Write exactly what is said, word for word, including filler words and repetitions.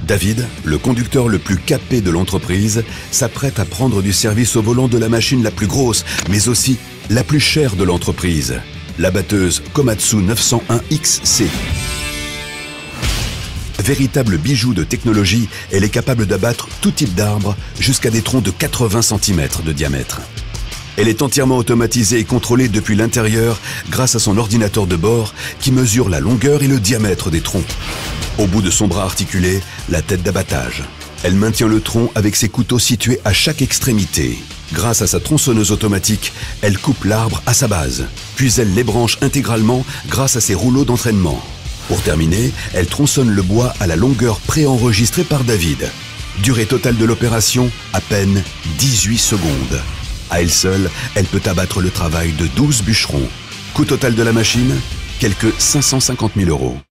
David, le conducteur le plus capé de l'entreprise, s'apprête à prendre du service au volant de la machine la plus grosse, mais aussi la plus chère de l'entreprise, la batteuse Komatsu neuf cent un X C. Véritable bijou de technologie, elle est capable d'abattre tout type d'arbre jusqu'à des troncs de quatre-vingts centimètres de diamètre. Elle est entièrement automatisée et contrôlée depuis l'intérieur grâce à son ordinateur de bord qui mesure la longueur et le diamètre des troncs. Au bout de son bras articulé, la tête d'abattage. Elle maintient le tronc avec ses couteaux situés à chaque extrémité. Grâce à sa tronçonneuse automatique, elle coupe l'arbre à sa base, puis elle l'ébranche intégralement grâce à ses rouleaux d'entraînement. Pour terminer, elle tronçonne le bois à la longueur préenregistrée par David. Durée totale de l'opération, à peine dix-huit secondes. À elle seule, elle peut abattre le travail de douze bûcherons. Coût total de la machine, quelque cinq cent cinquante mille euros.